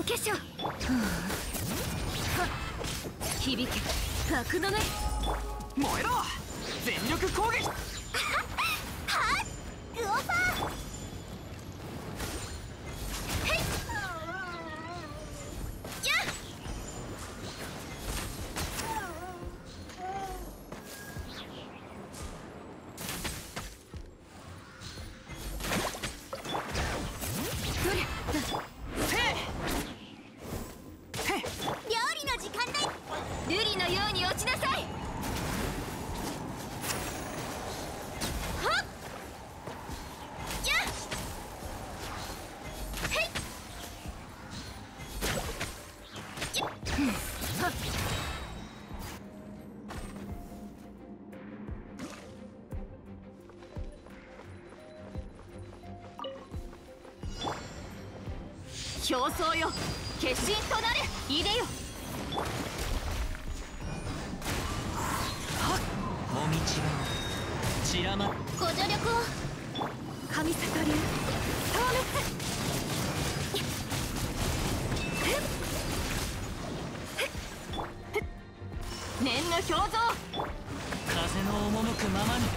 粧。響け格の目。 燃えろ全力攻撃。 はっグオパー。へいやっどれだ。料理の時間だ。瑠璃のように落ちなさい。はっやっへいやっはっ競争よ決心となれ。いでよ。 もみちが散らま。 ご助力を。神里流消滅。念の表情。 風の赴くままに。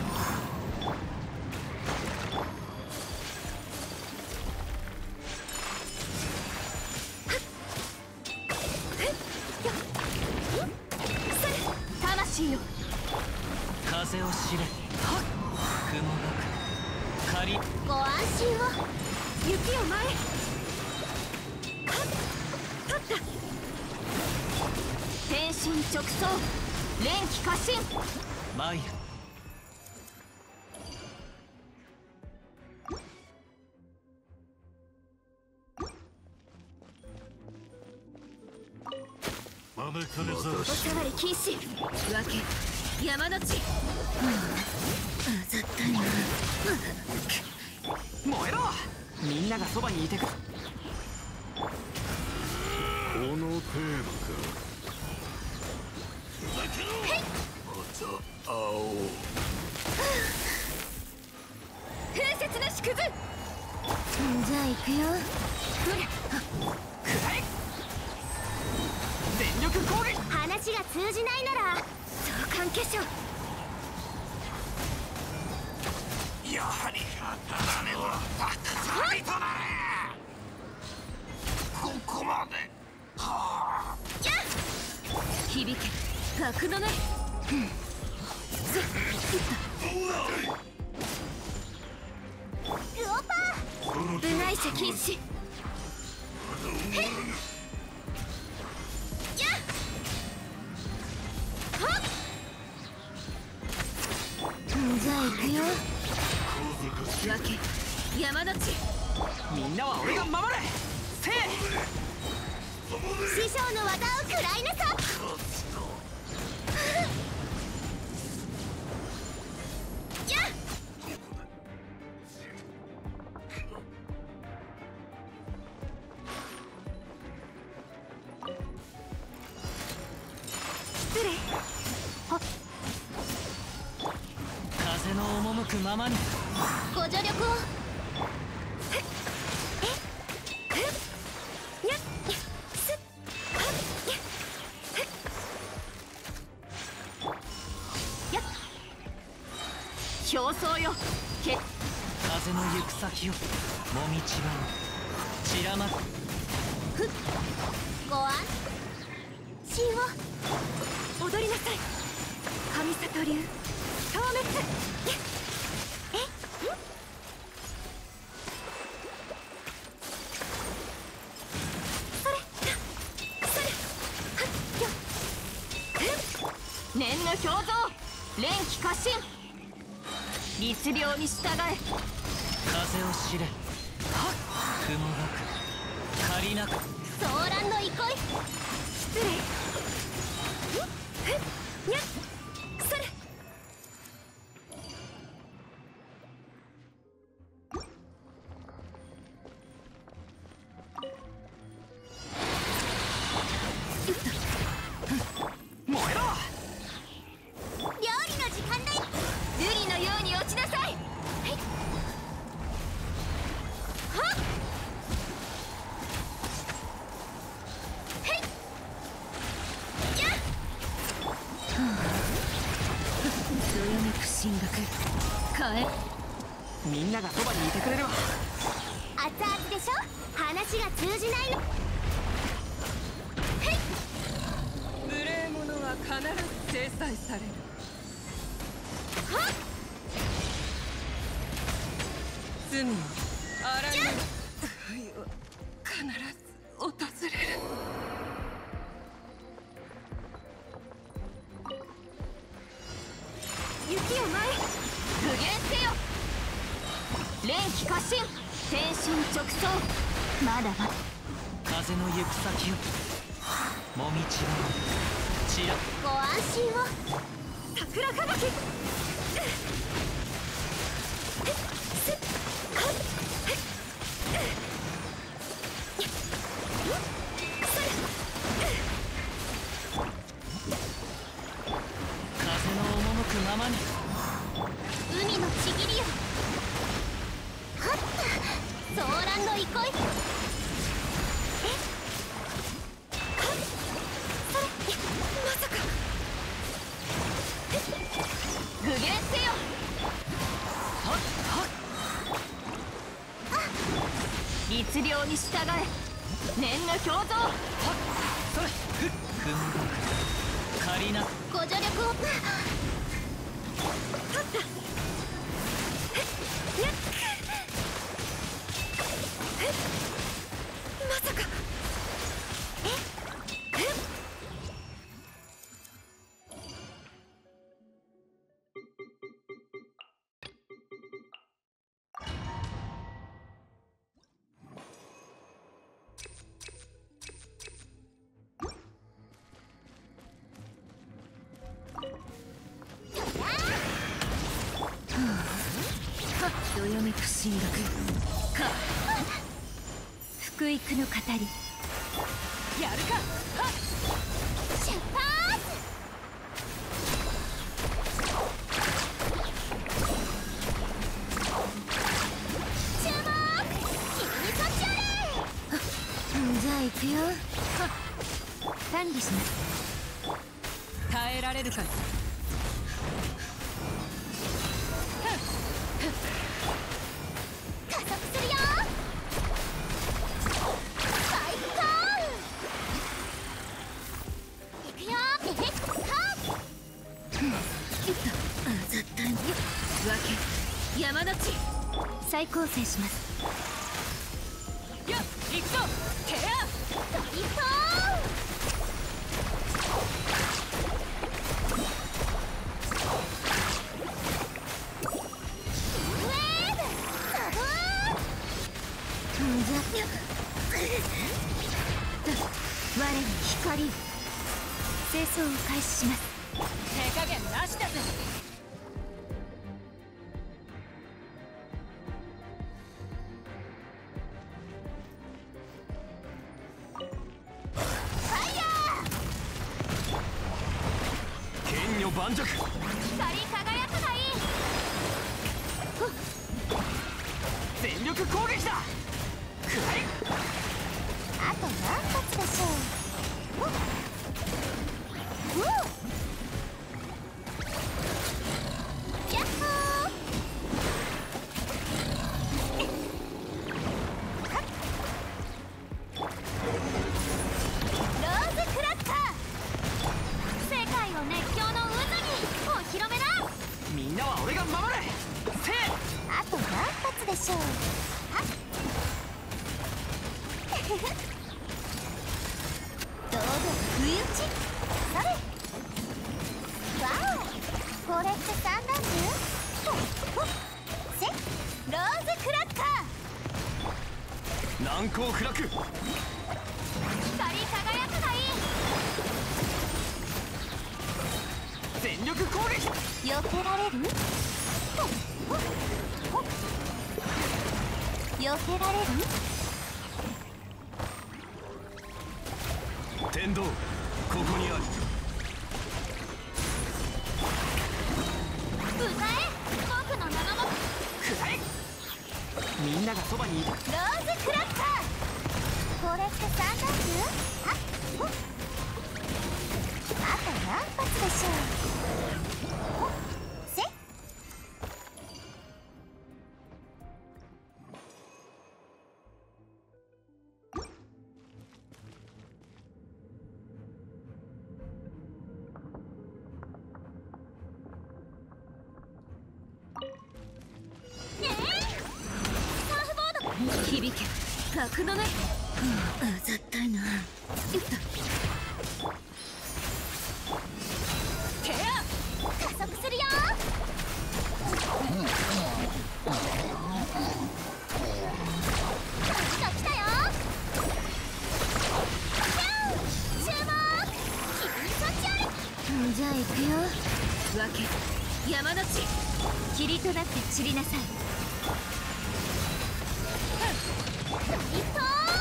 魂よ風を知れ。雲がく仮。 ご安心を。雪を前へ。はっ取った。天心直送連気過信。 参る。 おさわり禁止。分け山の地。あざったいな。 燃えろみんながそばにいてく。 この程度か。また会おう。 風雪の縮図。じゃあ行くよ。どれ。 くらえ全力攻撃。 話が通じないなら召喚化粧。 やはり種は神となれ。ここまで。はあ。 やっ響け格の目。グオパー部外者禁止。へいやっはっじゃあ行くよ。分け山の地。 みんなは俺が守れ。せい師匠の技を食らいなさ。やっ失礼。はっ風の赴くままに。 ご助力を。やっすっはっやっ表層よけ。 風の行く先をもみちが散らま。 ふっご安心を。踊りなさい神里流消滅。えんそれそれはっよっ念の表情連気過信。律令に従え。 風を知れ。雲がく仮なく。 騒乱の憩い。失礼。にゃっそれ。 燃えろ料理の時間だ。瑠璃のように落ちなさい。はいはっみんながそばにいてくれるわ。 熱々でしょ。話が通じないの。 無礼者は必ず制裁される。 はっ罪をあらゆる不意を必ず訪れる。 雪を舞い具現せよ。連気過信天心直送。まだまだ風の行く先をもみちばちら。 ご安心を。桜吹雪。 風の赴くままに。 海のちぎりよ。はったソーランの憩い。はっそれまさか。具現せよ。 はっはっ。 律令に従え。念の表像。 はっそれふっ雲獄借りなく。 ご助力を。まさか。 どよめく神学か福育の語り。 やるか。はっ出発。注目。君にそっちあれ。じゃあ行くよ。管理します。 耐えられるか。 加速するよ。最高。行くよ。はっ絶対に分け山の地。 再構成します。 よっ行くぞ。テアドリフト。ウェーブサブー。我に光。清掃を開始します。 手加減なしだぜ。 剣女盤石。 光り輝くがいい。 全力攻撃だ。くらい。 あと何発でしょう。ヤッホー。ローズクラッカー。世界を熱狂の渦にお披露目だ。 みんなは俺が守る。せい。 あと何発でしょう。どうぞ不意打ち。それ。わお、これって三段銃。せローズクラッカー。 難攻不落。 光り輝くがいい。 全力攻撃。 避けられる。避けられる。 天道ここにある。 歌え僕の名のも。 くらい。みんながそばにいて。 ローズクラッカー。これって三段銃。あと何発でしょう。せ響け格のね。あざったいな。よっと手や加速するよ。来たよ。注目。じゃあ行くよ。分け山の地霧となって散りなさい。一歩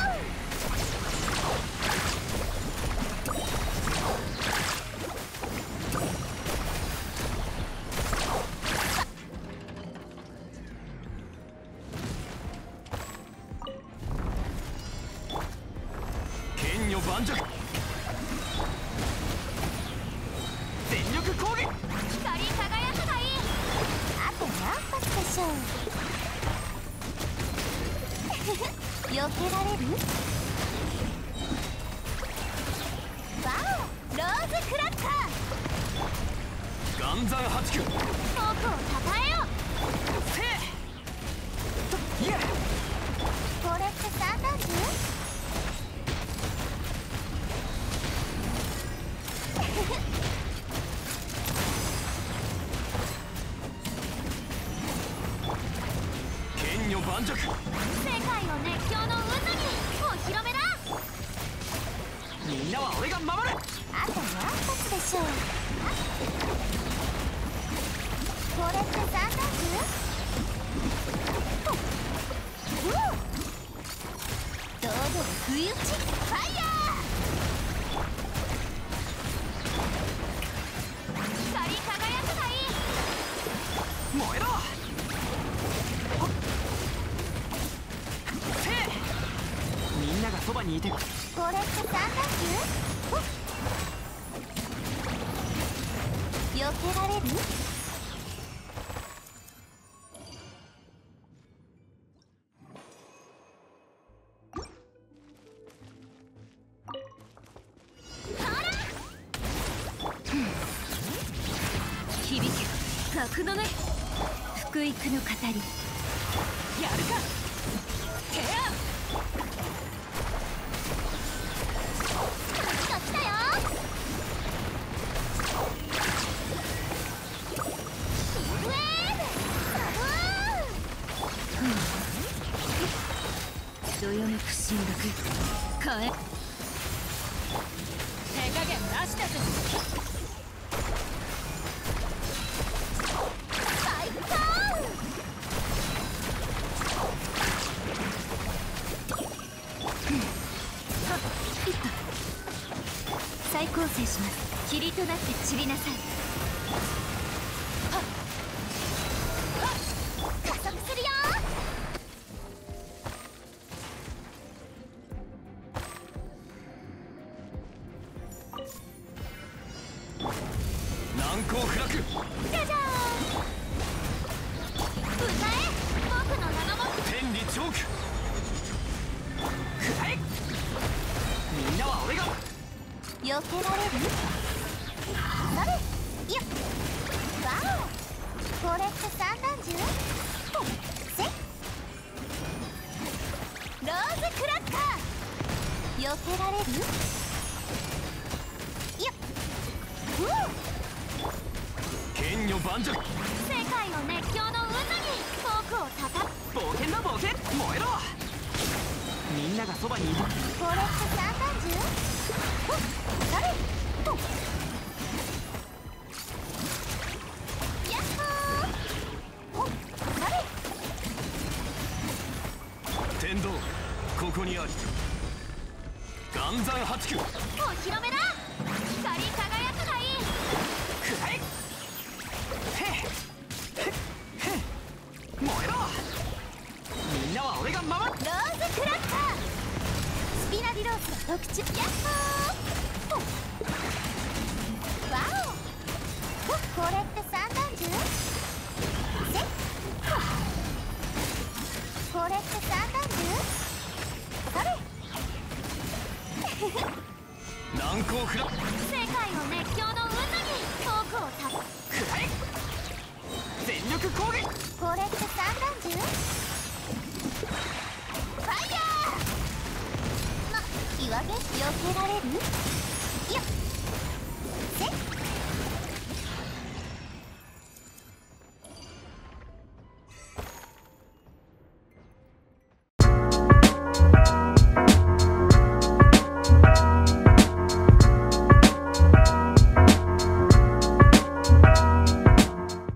剣女盤石。全力攻撃。 光り輝くがいい。あと何発でしょう。避けられる。わおローズクラッカー。 岩山八九。 僕をたたえよ。 せいやこれって三段銃。 剣女盤石。 世界を熱狂の渦にお披露目だ。 みんなは俺が守る。 あと何発でしょう。これって三段銃。堂々不意打ちファイヤー。光り輝くがいい。 燃えろ。せいみんながそばにいて。 これって三段銃。避けられる。響け格のね。福育の語り。 やるか。手や来たよ。ヒートウェーブ。どよめく進学変え。 手加減なしだぜ。 最高。再構成します。霧となって散りなさい。加速するよ。 難攻不落。 じゃじゃーん。歌え僕の名のも天理チョーク。くらえ。みんなは俺が。 避けられる。それよっ。わおこれって三段銃。せローズクラッカー。避けられる。よっ。 剣女盤石。 世界の熱狂の渦に僕をたた冒険だ冒険。燃えろ。みんながそばにいて。 これって三段銃。それやっほー。それ天道ここにあり。岩山八九。 お披露目だ。光り輝くがいい。 くらえ。へっへっへっ燃えろ。みんなは俺が守る。 ローズクラッカー。スピナディロースの特注。やっほー。わおこれって三段銃。せっこれって三段銃。それ難攻不落。 世界の熱狂の渦に僕をたたくらえ。全力攻撃。 これって三段銃。ファ避けられるよっせっ